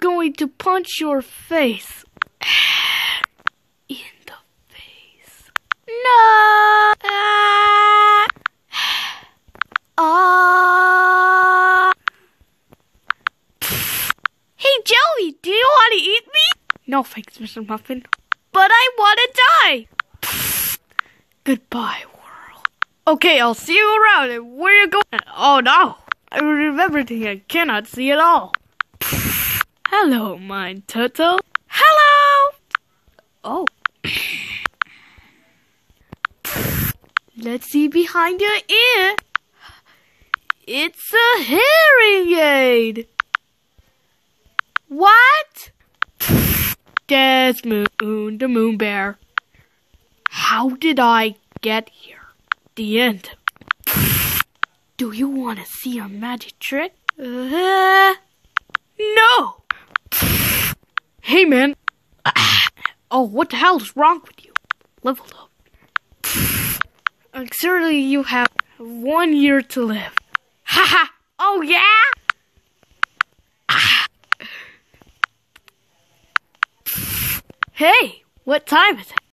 going to punch your face. In the face. No! Hey, Joey, do you want to eat me? No thanks, Mr. Muffin. But I want to die. Goodbye, world. Okay, I'll see you around. And where you going? Oh, no. I remembered thing I cannot see at all. Hello, mine turtle. Hello! Oh. Let's see behind your ear. It's a hearing aid. What? There's Moon, the moon bear. How did I get here? The end. Do you want to see a magic trick? No! Hey, man. Oh, what the hell is wrong with you? Leveled up. Surely you have 1 year to live. Haha! Oh, yeah? Hey, what time is it?